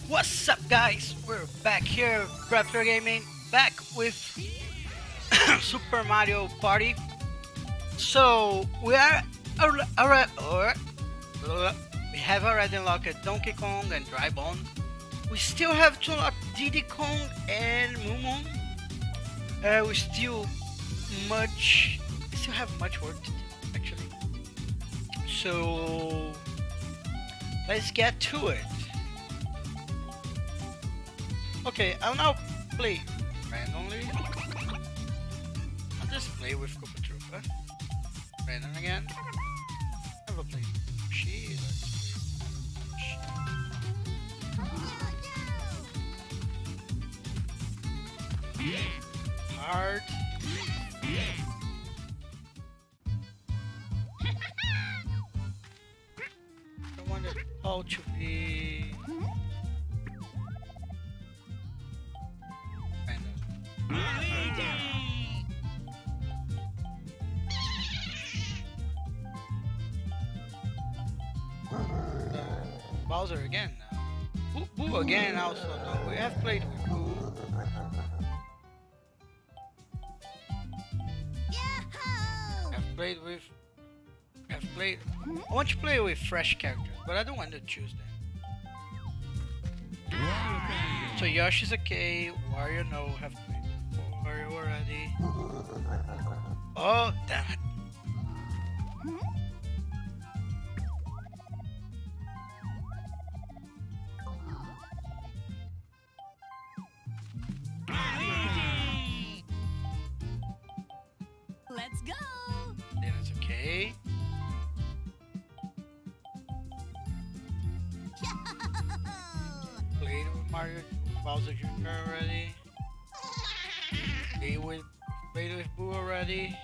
What's up, guys? We're back here, Braptor Gaming, back with Super Mario Party. So we are we have already unlocked Donkey Kong and Dry Bone. We still have to unlock Diddy Kong and Moon. We still have much work to do, actually. So let's get to it. Okay, I'll now play randomly. I'll just play with Koopa Troopa. Random again. I will play She. Hard. I want it all to be Bowser again now. Boo again also. No, we have played with Boo. I want to play with fresh characters, but I don't want to choose them. So Yoshi's okay, Wario no, have played with Wario already. Oh, damn it. Let's go! Then it's okay. Played with Mario Bowser Jr. already. Played with Boo already.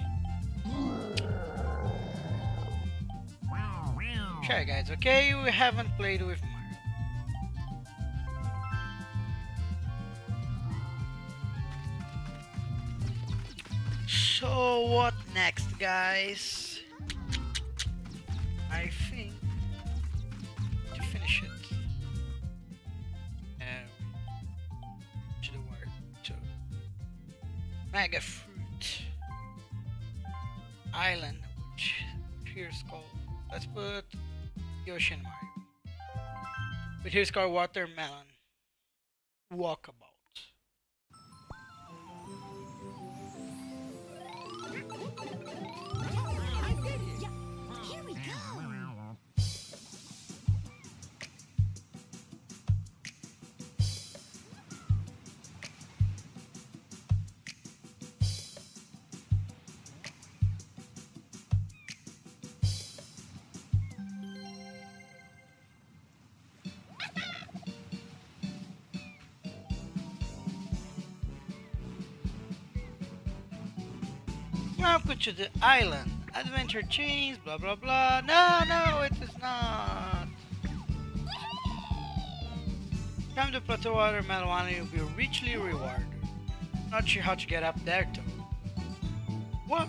Okay, guys, okay, we haven't played with Mario. So what next, guys? I think to finish it, to the word to Mega Fruit Island, which here's called. Let's put Yoshi and Mario. But here's called Watermelon Walkabout. Here we go! Welcome to the island. Adventure chains, blah blah blah. No, it is not. Come to Plateau Watermelon Island, you'll be richly rewarded. Not sure how to get up there though. What?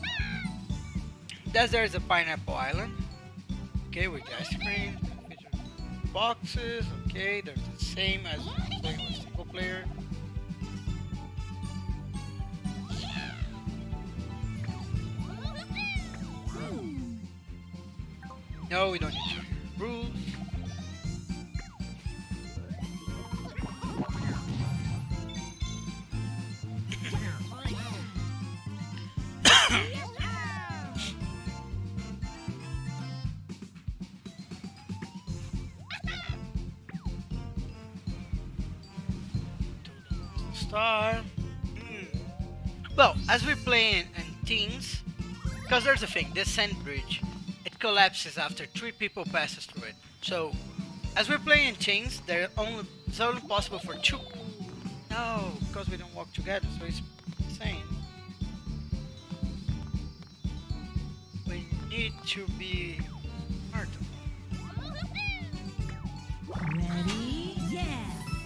There's a Pineapple Island. Okay, with ice cream, boxes. Okay, they're the same as playing with single player. No, we don't need to hear rules. Star. Well, as we play in teams, because there's a thing, this sand bridge, it collapses after 3 people passes through it. So, as we're playing in teams, it's only possible for 2. No, because we don't work together, so it's insane. We need to be smart. Ready? Yeah!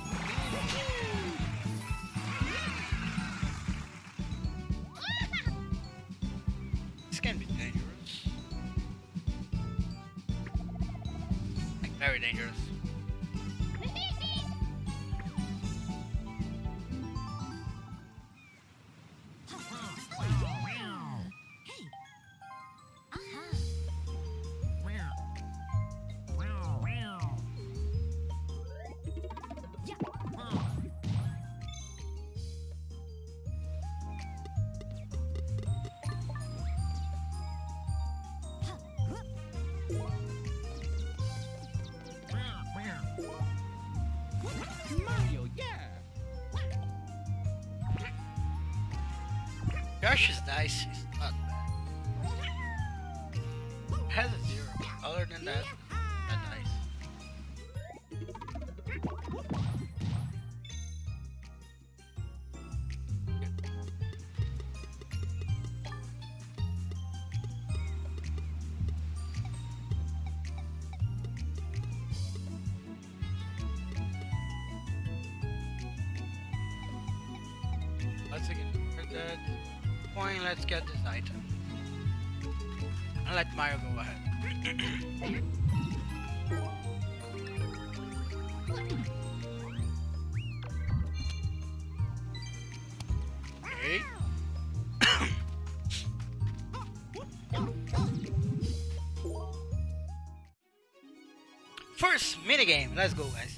This can be dangerous. Like, very dangerous. Yoshi's dice is not bad. It has a 0. Other than that, that dice. Once again, for that point, let's get this item. I'll let Mario go ahead. Okay. First minigame, let's go, guys.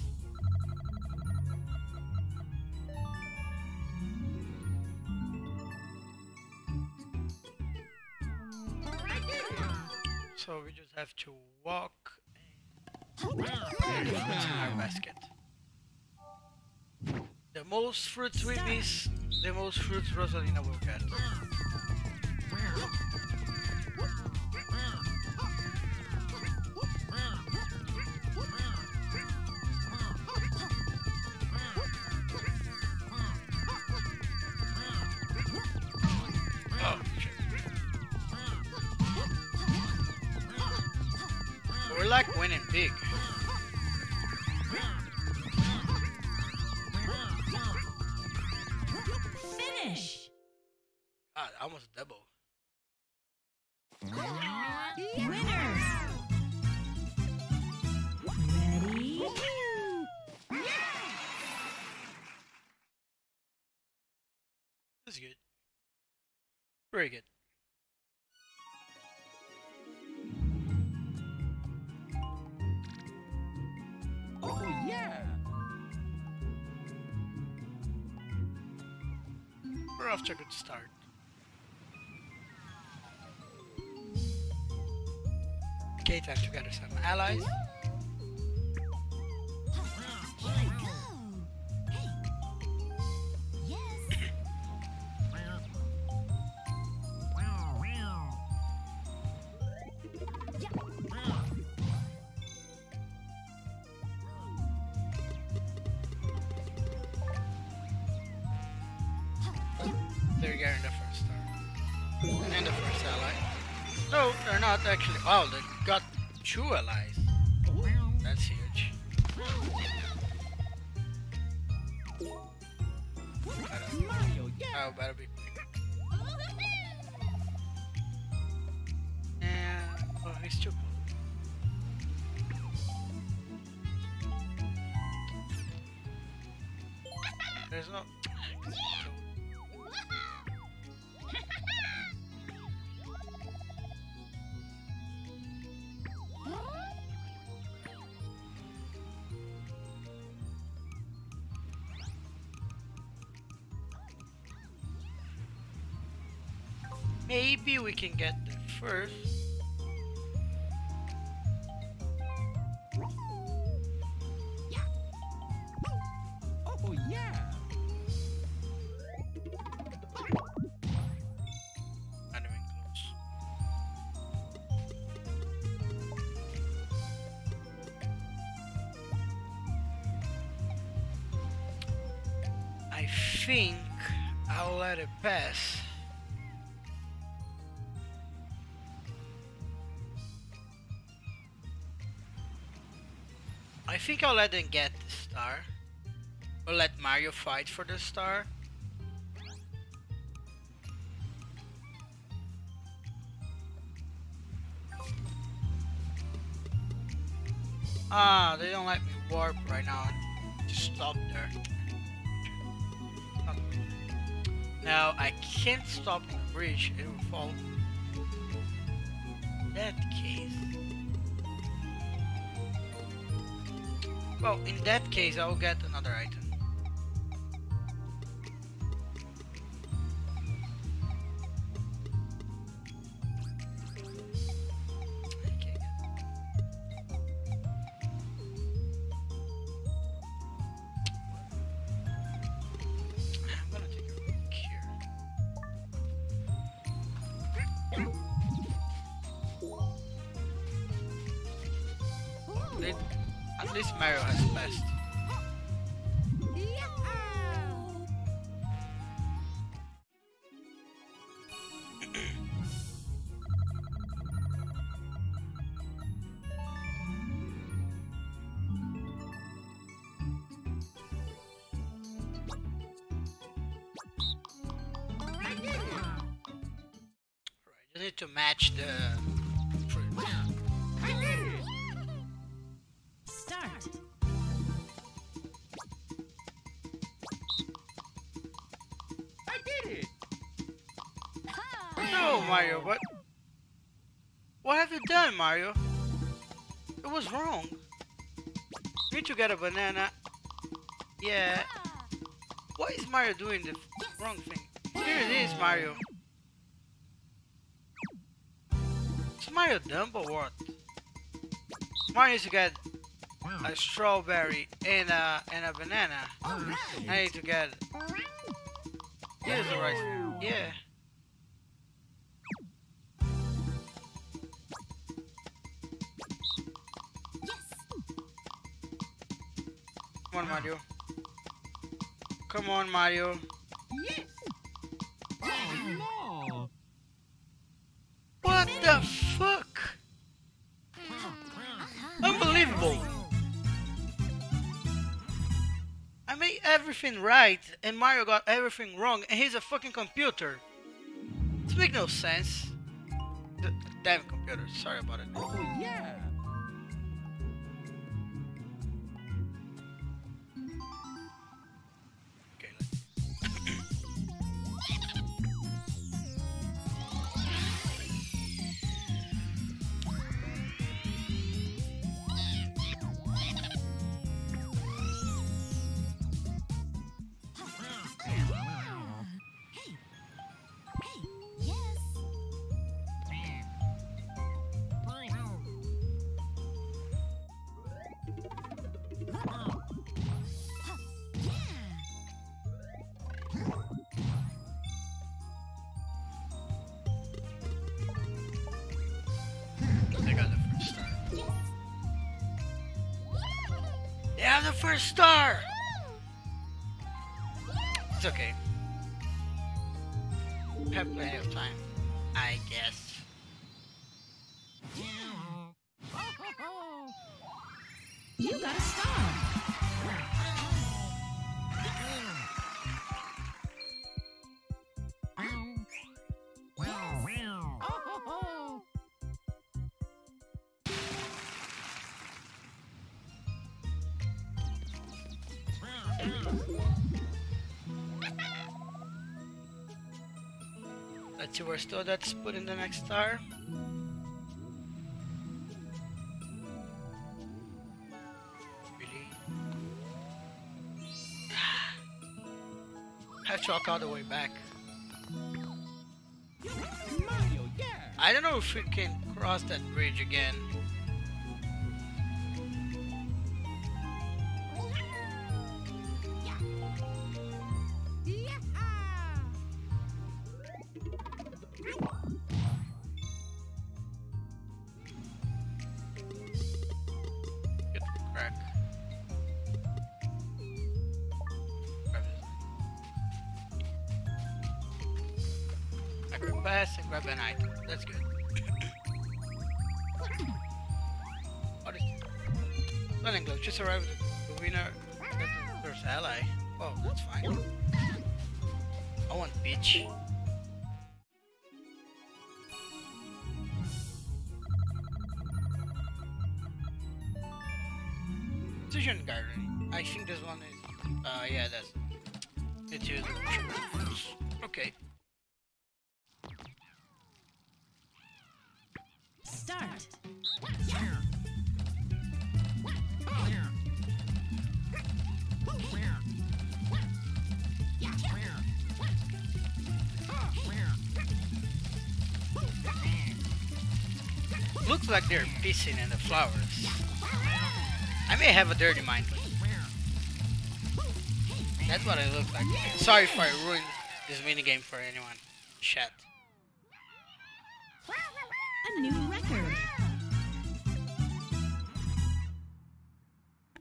So we just have to walk and put the fruits in our basket. The most fruits we miss, the most fruits Rosalina will get. Oh, shit. We're like winning big. Finish. God, almost double. Winners. Ready? This is good. Very good. Oh yeah! We're off to a good start. Okay, time to gather some allies. They're getting the first star. And the first ally. No, they're not actually. Oh, they got 2 allies. That's huge. Mario, yeah! Oh, better be quick. Yeah, oh, he's too close. There's no. Maybe we can get the first. Oh yeah! Not even close. I think I'll let it pass. I think I'll let them get the star. We'll let Mario fight for the star. Ah, they don't let me warp right now. Just stop there. Now I can't stop the bridge, it will fall. In that case. Well, in that case, I'll get another item. Okay, I'm gonna take a look here. At least Mario has passed. You need to match the fruit. Start. I did it. No, Mario, what have you done, Mario? It was wrong. You need to get a banana. Yeah. Why is Mario doing the wrong thing? Here it is, Mario. Is Mario dumb or what? Mario needs to get a strawberry and a banana. I need to get. Here's the right. Yeah. Come on, Mario. Come on, Mario. Yes. Oh, no. What the fuck? Unbelievable. I made everything right and Mario got everything wrong and he's a fucking computer. This makes no sense. Damn computer, sorry about it. Oh, yeah. Okay, they got the first star. They have the first star! It's okay. Have plenty of time, I guess. You got a star. Let's see where still that's put in the next star. Really? Have to walk all the way back. Mario, yeah. I don't know if we can cross that bridge again. Get the crack. Grab this. I grab pass and grab an item. That's good. What is Running Glow, just arrived at the winner. Get the first ally. Oh, that's fine. I want Peach. Precision Garden. I think this one is. Yeah, that's. It's used. Okay. Start. Looks like they're pissing in the flowers. I may have a dirty mind. That's what it looks like. Sorry if I ruined this minigame for anyone. Chat. A new record.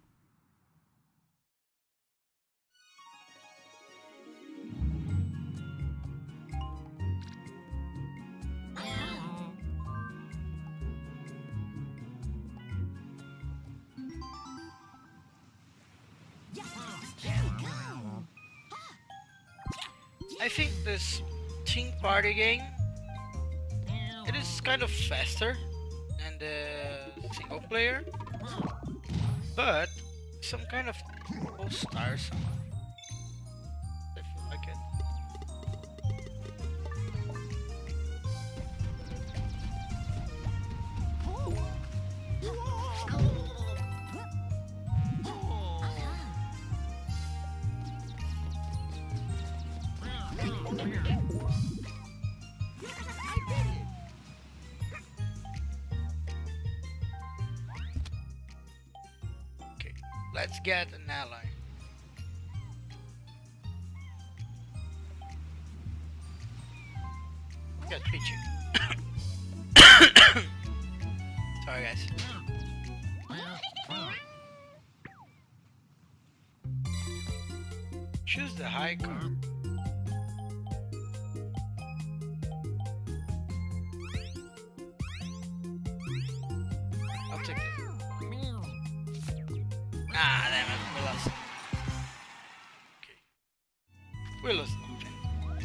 I think this team party game, it is kind of faster than the single player, but some kind of all stars. I feel like it. Okay, let's get an ally. Got Pichu. Sorry guys. Choose the high card. I'll take it. Ah, damn it, we lost. Okay. We lost nothing.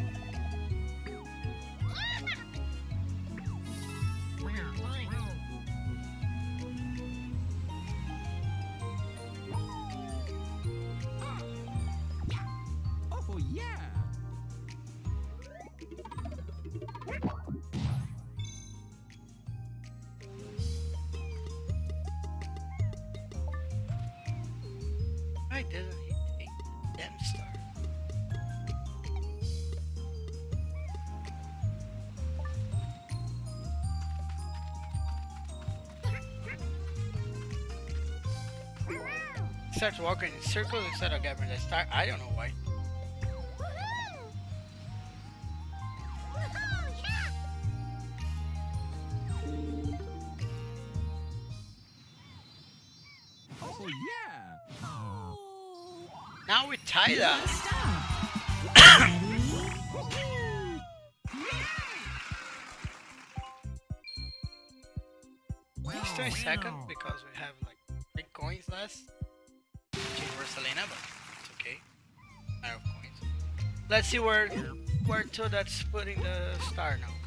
Oh, yeah. Why doesn't he take the damn star? Starts walking in circles instead of grabbing the star. I don't know why. Oh, yeah. Now we tie that. Stop. He's 20 seconds because we have like 3 coins less. Change Rosalina, but it's okay. Matter of coins. Let's see where to that's putting the star now.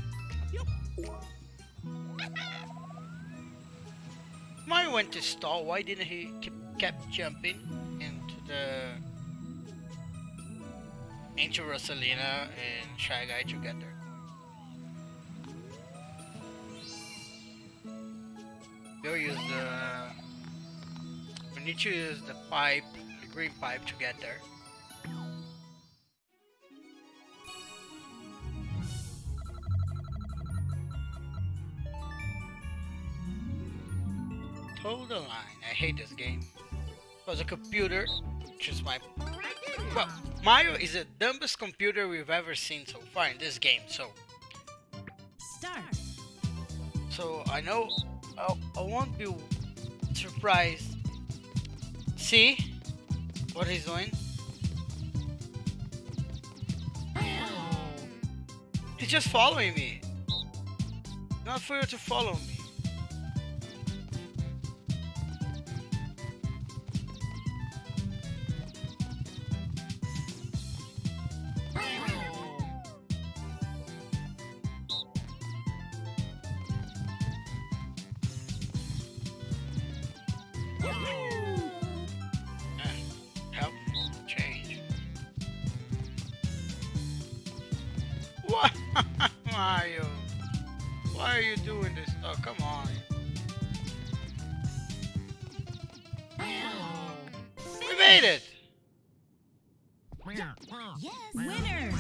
Mario went to stall. Why didn't he kept jumping into Rosalina and Shy Guy to get their coins? Go use the. We need to use the pipe, the green pipe, to get there. Toe the line. I hate this game. Because a computer, which is my. Well, Mario is the dumbest computer we've ever seen so far in this game. So Start. I know I won't be surprised. See what he's doing? He's just following me. Not for you to follow me. Help change. What? Mario, why are you doing this? Oh, come on. We made it. Yes. Winner.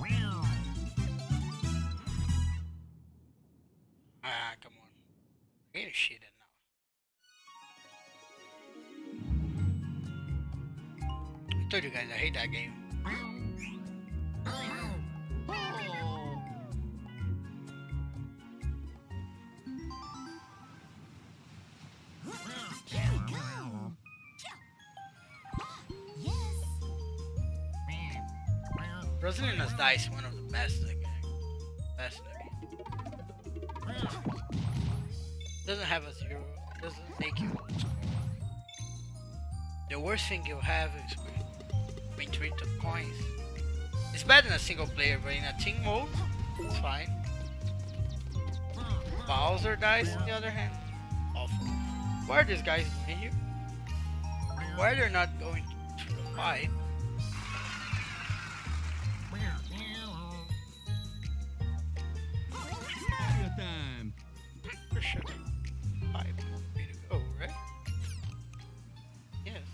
Ah, come on. I ain't shit now. I told you guys I hate that game. Rosalina's dice one of the best in the game. Best in the game. Doesn't have a 0. Doesn't make you score. The worst thing you have is when treat the coins. It's better in a single player, but in a team mode, it's fine. Bowser dice, on the other hand, awful. Why are these guys doing here? Why are they not going to the pipe? Mario time. For sure. Pipe. Way to go, right? Yes.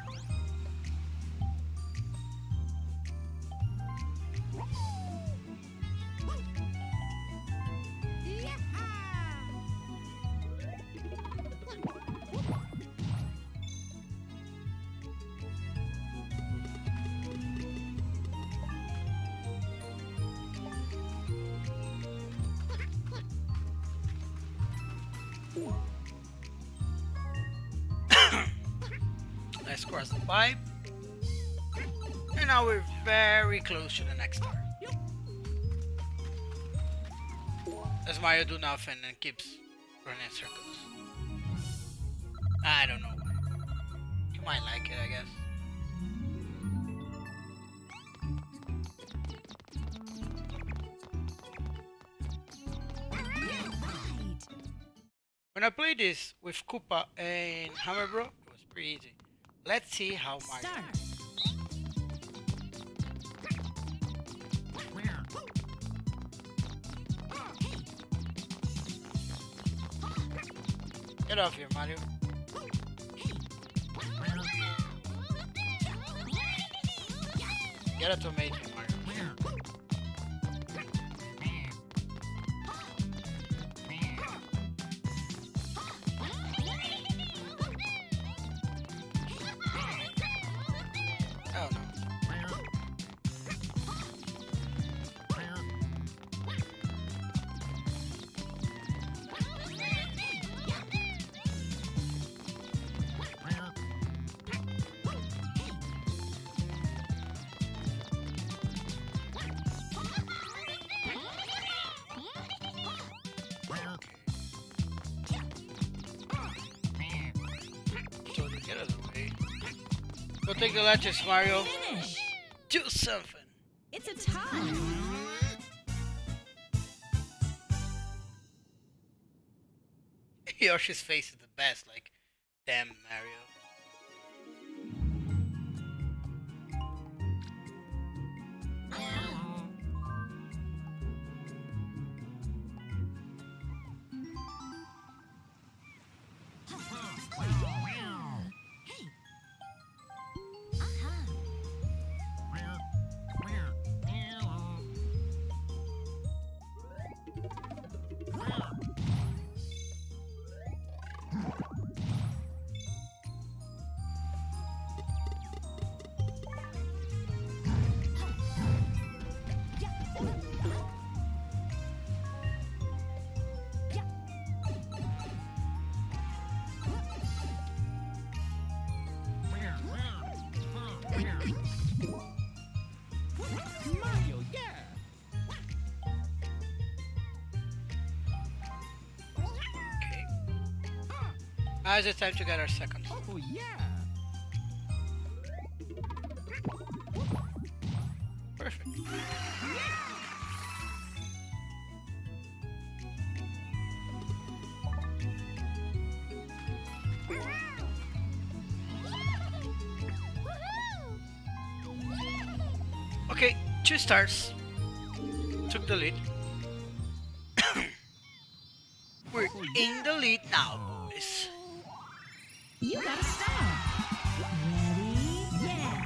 Let's cross the pipe. And now we're very close to the next star. As Mario do nothing and keeps running in circles. I don't know. You might like it, I guess. When I played this with Koopa and Hammer Bro, it was pretty easy. Let's see how Mario. Start. Get off here, Mario. Get a tomato, Mario. Oh no. So to get out of the way. Go take the latches, Mario. Finish. Do something. It's a tie. Yoshi's face is the best, like, damn Mario. Mario, yeah. Okay. Now is the time to get our second. Oh yeah. Perfect. Okay, 2 stars. Took the lead. We're in the lead now, boys. You gotta stop. Ready? Yeah.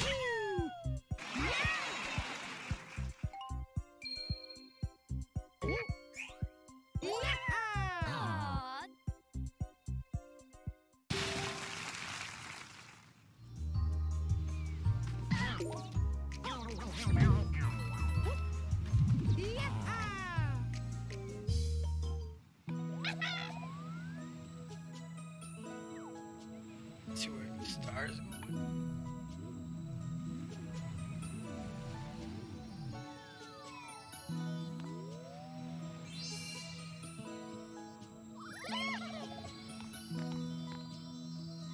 Let's see where the stars go.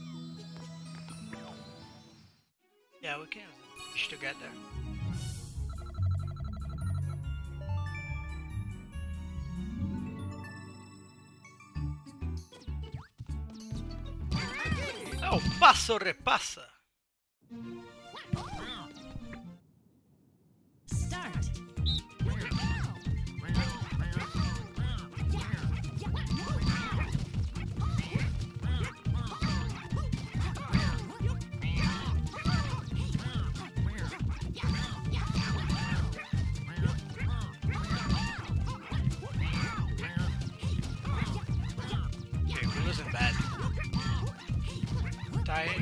Yeah, we can push to get there. Oh, paso repasa. Start. Okay, we're losing bad. Tie.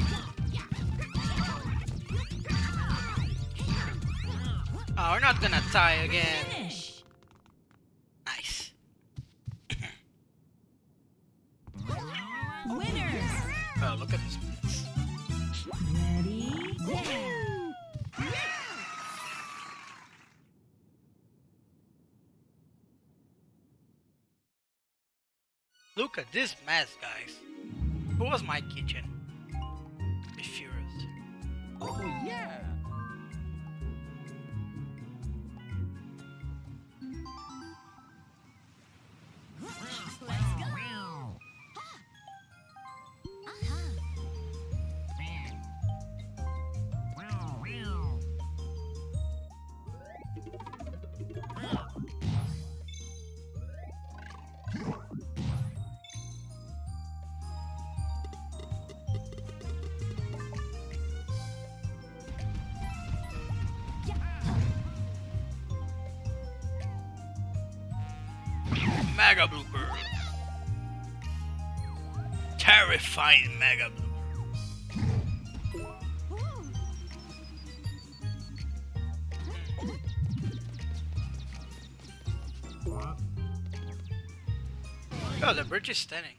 Oh, we're not gonna tie again. Finish. Nice. Winners. Oh, look at this mess. Ready? Yeah. Look at this mess, guys. Who was my kitchen? Be furious. Oh, yeah. Let's go. Mega blooper. Terrifying mega blooper. Oh, the bridge is standing.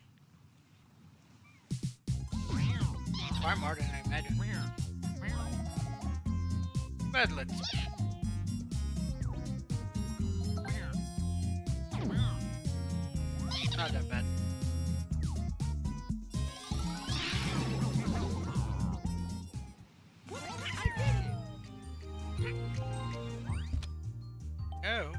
Far more than I imagined. But let's see. Not that bad. Oh.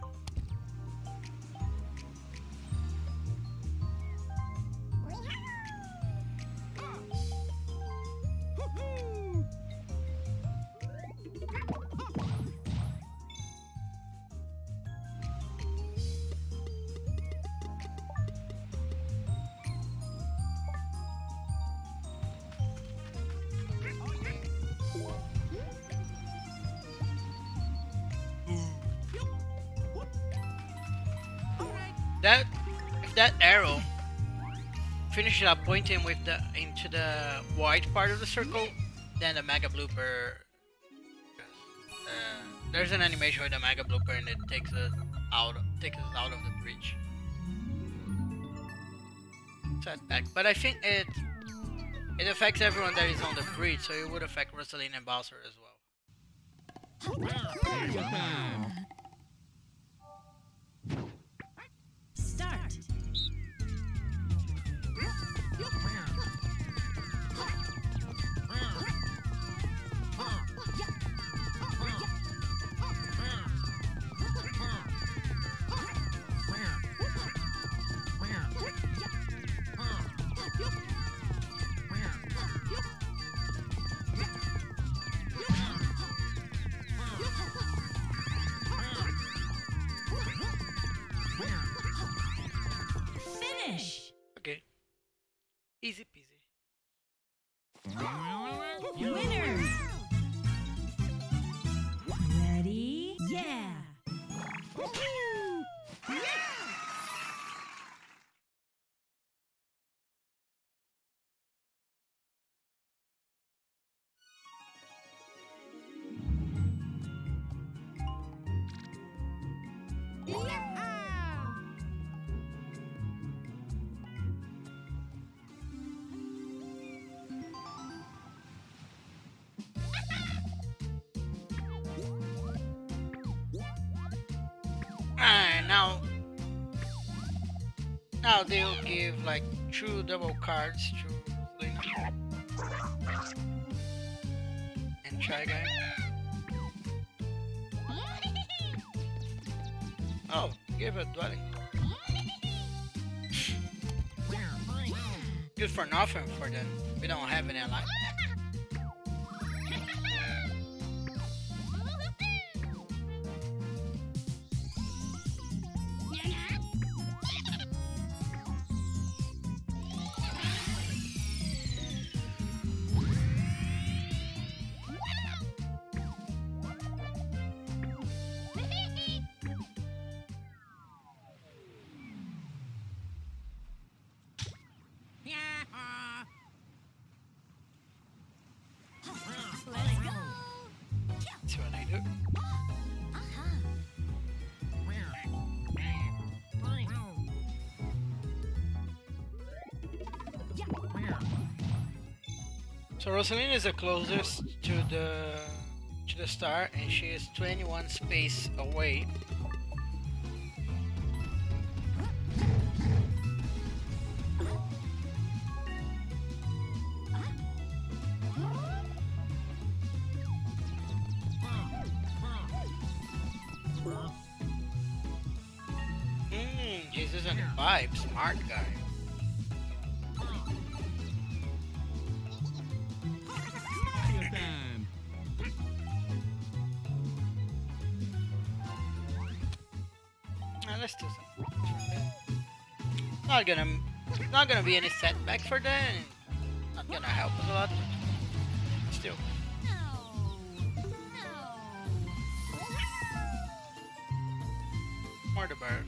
That if that arrow finishes up pointing with the into the white part of the circle, then the mega blooper. There's an animation with the mega blooper and it takes us out of the bridge. Setback, but I think it affects everyone that is on the bridge, so it would affect Rosaline and Bowser as well. Mario time. Start. Finish. Okay, easy peasy. Winners. Ready? Yeah. Alright, now they'll give like 2 double cards to Lena and Shy Guy. Oh, give a dwelling. good for nothing for them. We don't have any life. Let's go. That's what I do. So Rosaline is the closest to the star, and she is 21 space away. Jesus and the vibe, smart guy. Mario time. Let's do something. Not gonna be any setback for that, and not gonna help us a lot. But still. More the bird.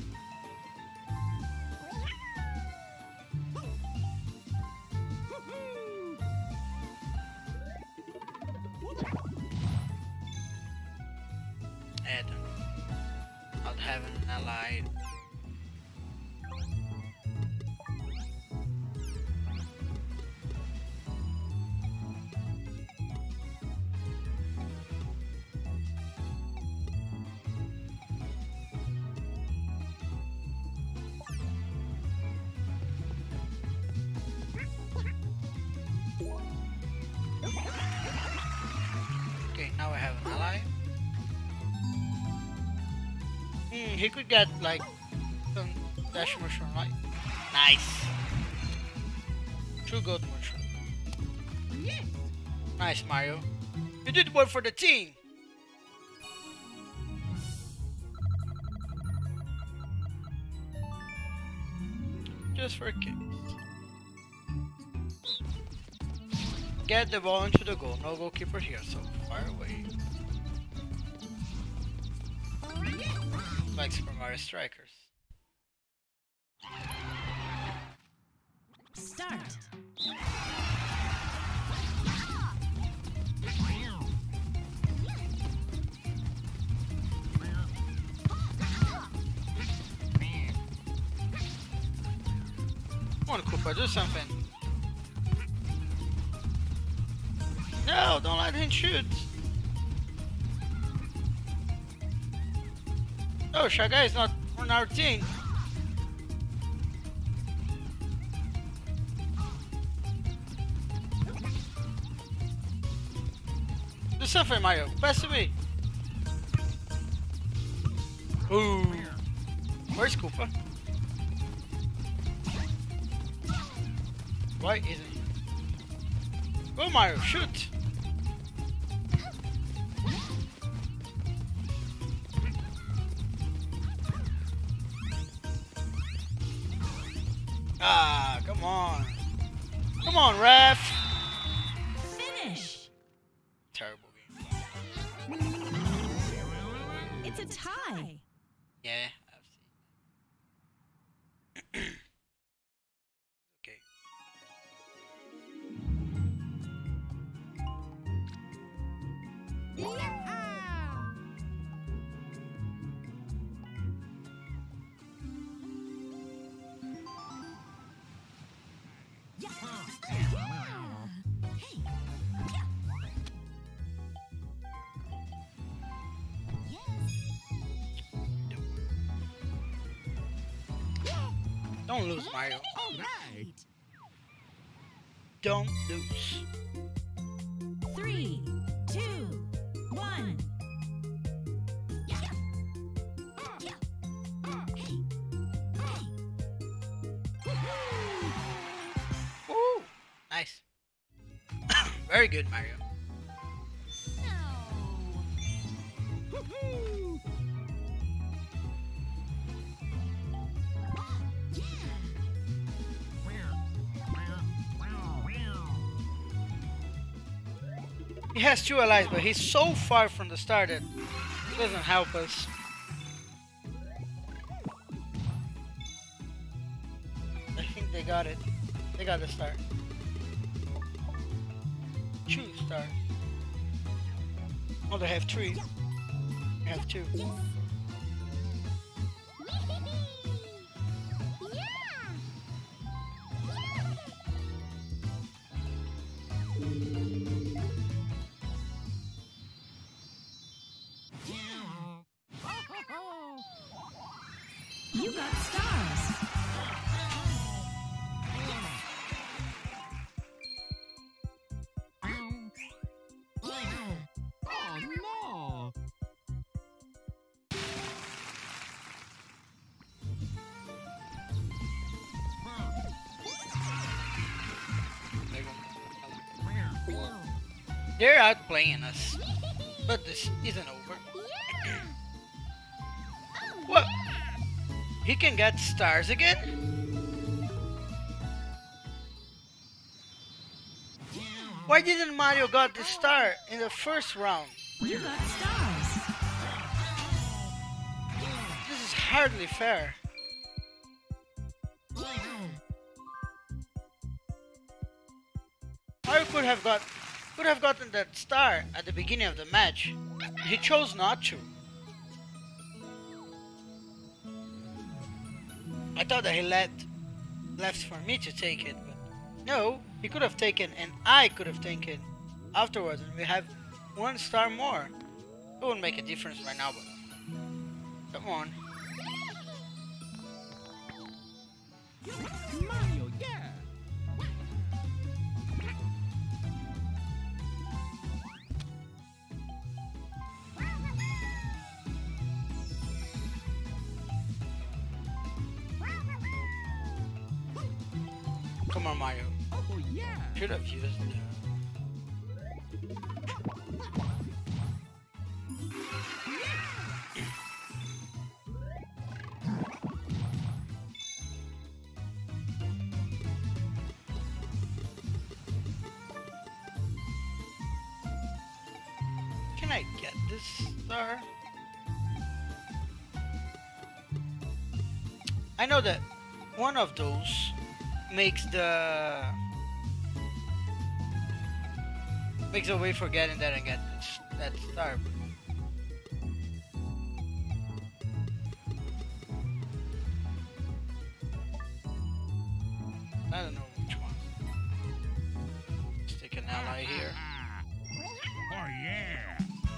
Ed. Not having an ally. Okay, now I have an ally. He could get like some dash mushroom, right? Nice. True gold mushroom. Nice, Mario. You did work for the team. Just for kicks. Get the ball into the goal. No goalkeeper here, so far away. Like Super Mario Strikers. Start. Come on, Koopa, do something. No, don't let him shoot. Oh, Shy Guy is not on our team. Do something, Mario. Pass to me. Ooh. Where's Koopa? Why isn't he? Go, Mario, shoot. Ah, come on. Come on, ref. Finish. Terrible game. It's a tie. Yeah, I've seen. Okay. Don't lose, Mario. All right. Don't lose. 3, 2, 1. Very good, Mario. Woohoo! He has 2 allies, but he's so far from the start that it doesn't help us. I think they got it. They got the star. 2 stars. Oh, they have 3. We have 2. You got stars. Oh no! They're outplaying us, but this isn't over. What? He can get stars again? Why didn't Mario got the star in the first round? You got stars. This is hardly fair. Mario could have gotten that star at the beginning of the match. He chose not to. I thought that he left for me to take it, but no, he could have taken and I could have taken afterwards and we have 1 star more. It won't make a difference right now, but come on. Mario, yeah! Come on, Mario. Oh yeah! Should have used the... Can I get this star? I know that one of those makes a way for getting that and get that star. I don't know which one. Stick an ally here. Oh yeah!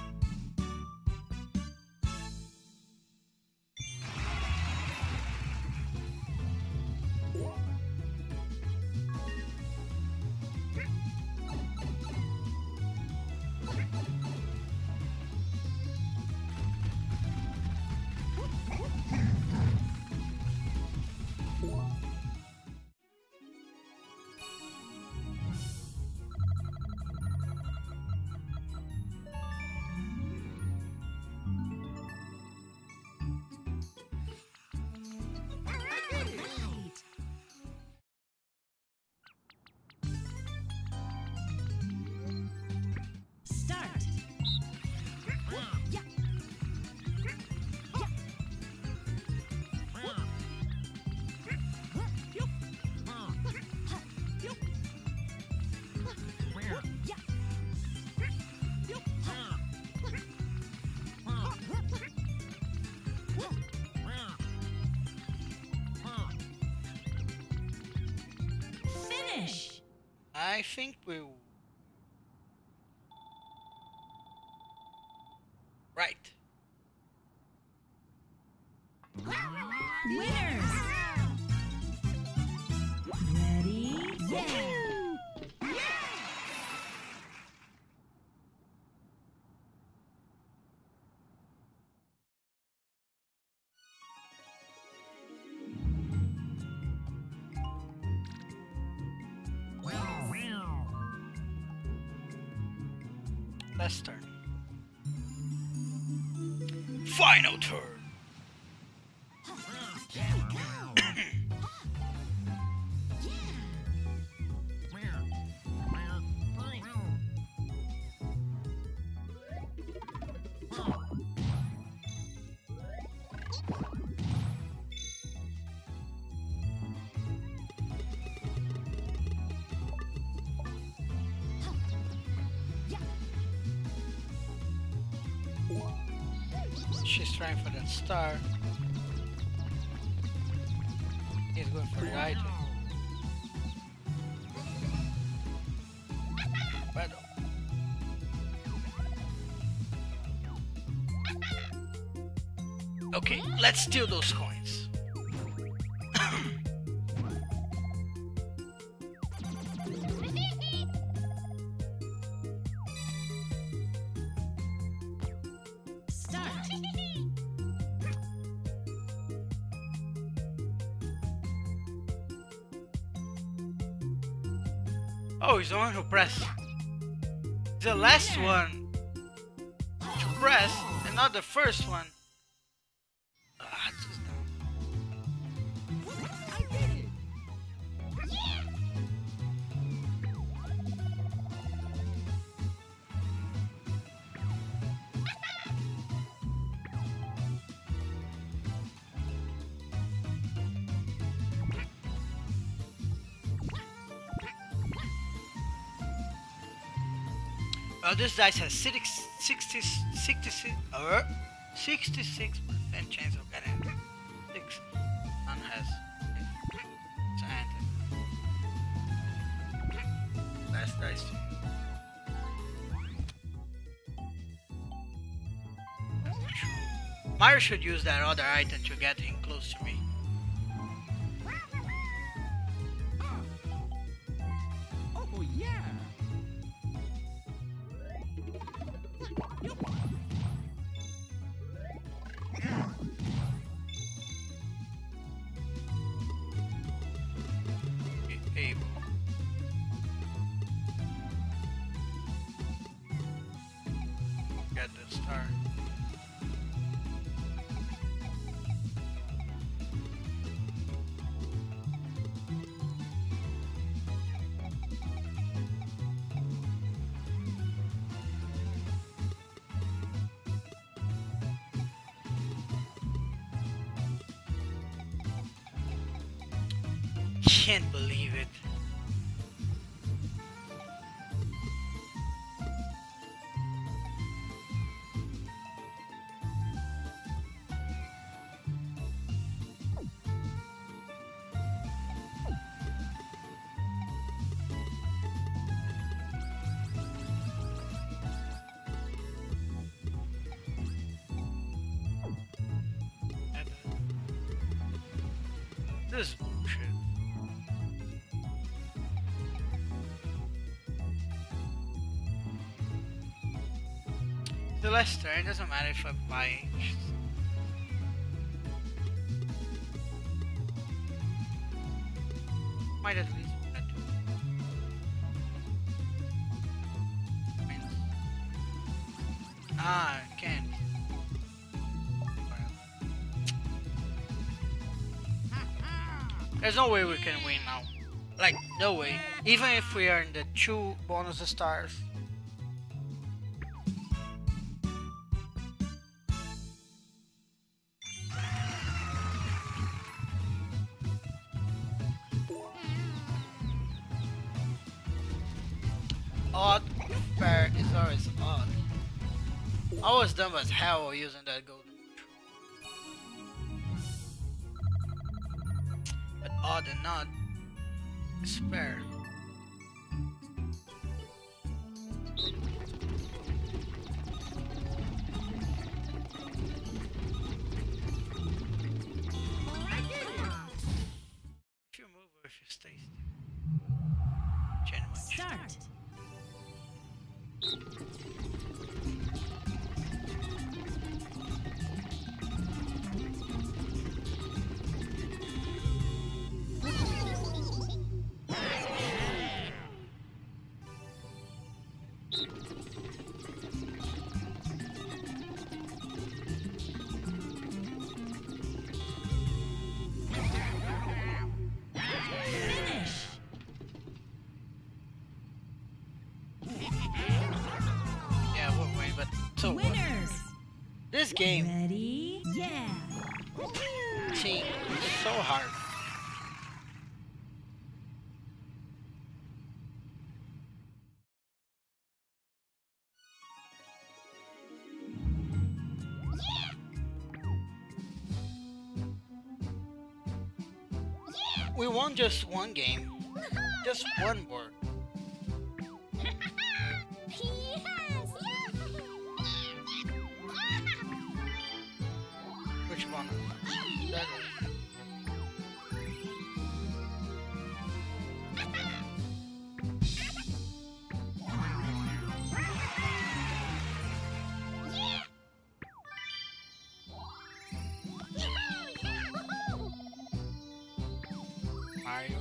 Start. Finish. I think we'll... Right. Winners. Ready? Yeah. Last turn. Final turn. She's trying for that star. He's going for the item. Battle. Okay, let's steal those coins. Start. Oh, he's the one who pressed. The last one to press, and not the first one. Ah, just I did it. well, this dice has 66% chance of getting it. 6. None has. And last dice. Mario should use that other item to get him close to me. Oh yeah. Able. Get the star. Can't believe it. This is bullshit. The last turn, it doesn't matter if I buy. Might at least be that. Ah, I can't. There's no way we can win now. Like, no way. Even if we earn the 2 bonus stars. Odd, fair is always odd. I was dumb as hell using that golden. But odd and not is fair. If you move or if you stay still. Change much. Start. This game, Ready? Yeah. see, is so hard. We won just one game, just one word. Which one? That one. Mario.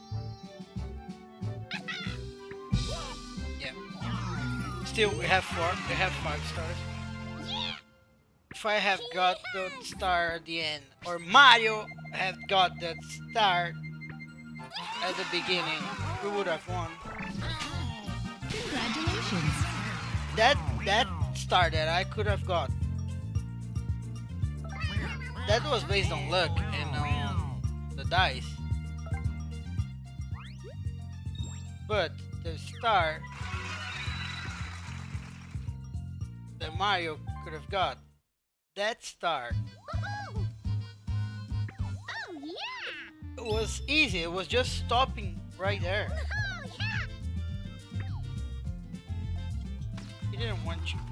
Yeah. Still, we have four. We have 5 stars. If I have got the star at the end, or Mario had got that star at the beginning, we would have won. Congratulations. That star that I could have got, that was based on luck and on the dice. But the star that Mario could have got, that star, Oh yeah! it was easy. It was just stopping right there. Oh yeah! He didn't want you.